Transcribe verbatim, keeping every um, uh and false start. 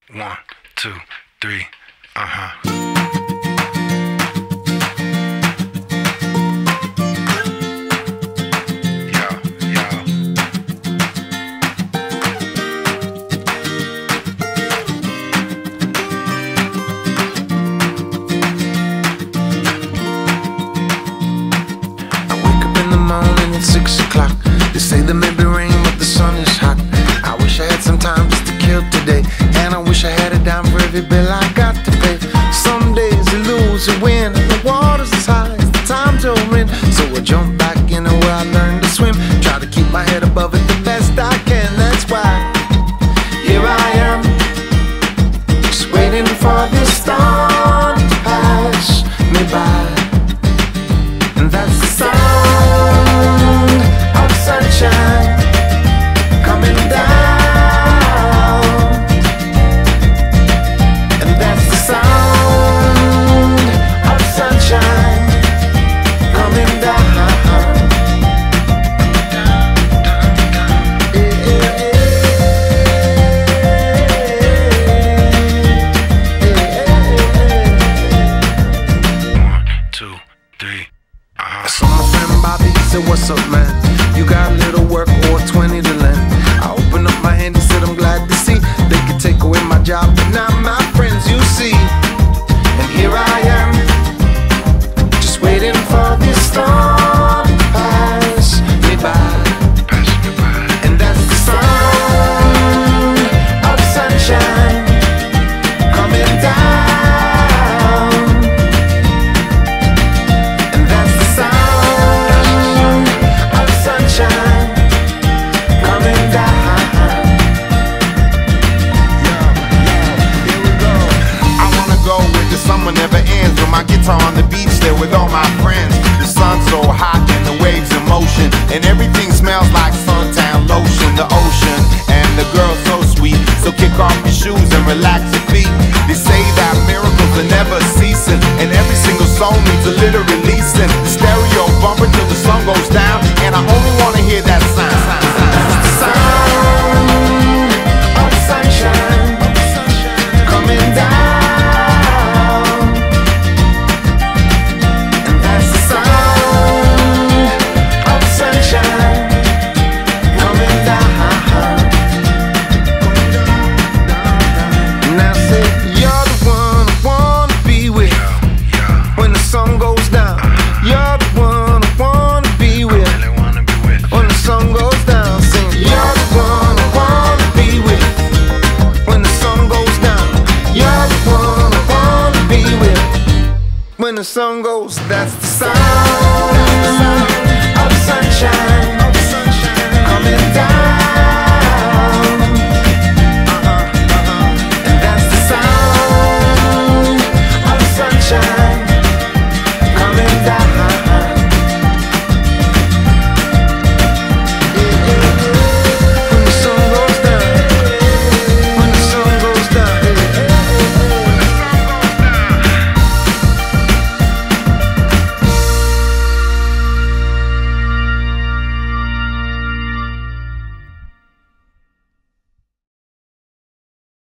One, two, three, uh-huh. At six o'clock, they say there may be rain, but the sun is hot. I wish I had some time just to kill today, and I wish I had a dime for every bill I got to pay. Some days you lose, you win, and the water's as high as the times you're in. So I jump back in where I learned to swim, try to keep my head above it the best I can. That's why here I am, just waiting for this storm to pass me by. And that's the sound of sunshine coming down. And that's the sound of sunshine coming down. Yeah, yeah, yeah. One, two, three. I saw my friend Bobby, he said, what's up, man? You got a little work or twenty to lend? I opened up my hand, he said, I'm glad to see they could take away my job, but not my friends, you see. And here I am, just waiting for this storm to pass me by. And that's the sound of sunshine coming down. Summer never ends with my guitar on the beach there with all my friends. The sun's so hot and the waves in motion, and everything smells like suntan lotion. The ocean and the girl so sweet, so kick off your shoes and relax your feet. They say that miracles are never ceasing, and every single song needs a little releasing. The stereo bumper till the sun goes down, and I only wanna hear that sound. The sound of sunshine coming down. When the sun goes, that's the sound of sunshine.